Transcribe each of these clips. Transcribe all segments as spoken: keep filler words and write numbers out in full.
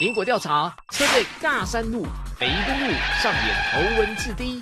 苹果调查，车队尬山路、北宜公路上演头文字 D。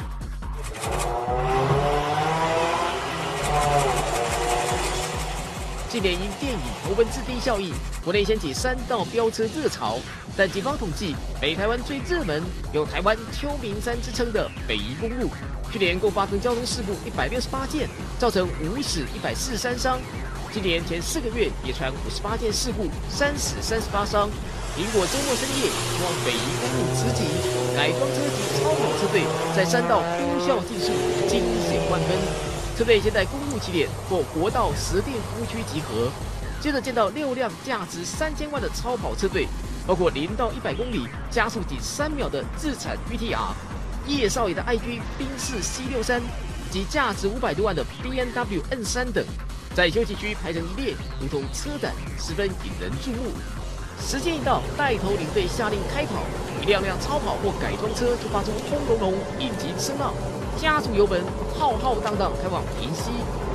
近年因电影头文字 D 效应，国内掀起山道飙车热潮。但警方统计，北台湾最热门、有台湾秋名山之称的北宜公路，去年共发生交通事故一百六十八件，造成五死一百四十三伤。今年前四个月也传五十八件事故，三死三十八伤。苹果周末深夜往北宜公路直击，改装车及超跑车队在山道呼啸竞速，惊险万分。车队先在公路起点或国道石碇夫区集合，接着见到六辆价值三千万的超跑车队，包括零到一百公里加速仅三秒的自产 V T R， 叶少爷的 I G 宾士 C 六三及价值五百多万的 B M W N 三等，在休息区排成一列，如同车展，十分引人注目。时间一到，带头领队下令开跑，一辆辆超跑或改装车就发出轰隆隆引擎声浪，加速油门，浩浩荡荡开往平溪。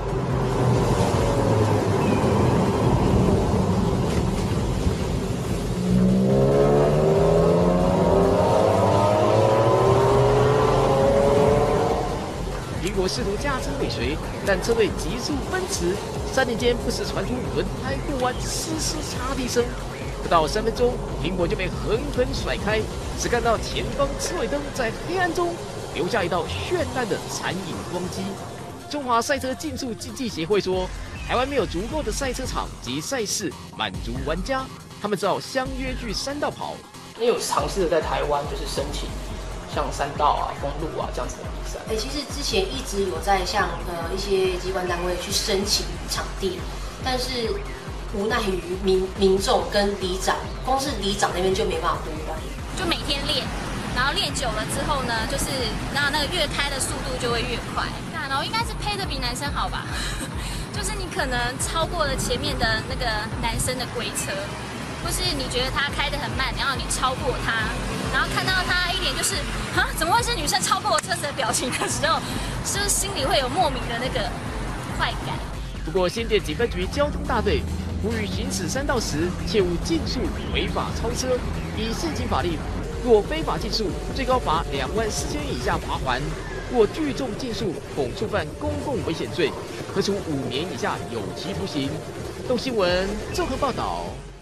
苹果试图驾车尾随，但车队急速奔驰，山林间不时传出轮胎过弯嘶嘶擦地声。不到三分钟，苹果就被狠狠甩开，只看到前方车尾灯在黑暗中留下一道绚烂的残影光迹。中华赛车竞速竞技协会说，台湾没有足够的赛车场及赛事满足玩家，他们只好相约去山道跑。 也有尝试的在台湾就是申请像山道啊、公路啊这样子的比赛。 哎，其实之前一直有在向呃一些机关单位去申请场地，但是无奈于民民众跟里长，光是里长那边就没办法过关， 就每天练，然后练久了之后呢，就是那那个越开的速度就会越快。那然后应该是配的比男生好吧，就是你可能超过了前面的那个男生的龟车，或是你觉得他开得很慢，然后你超过他，然后看到他一脸就是啊怎么会是女生超过我车子的表情的时候，就是心里会有莫名的那个快感。 不过新店警分局交通大队呼吁行驶山道时切勿竞速、违法超车。以现行法令，若非法竞速，最高罚两万四千元以下罚锾；若聚众竞速，恐触犯公共危险罪，可处五年以下有期徒刑。动新闻综合报道。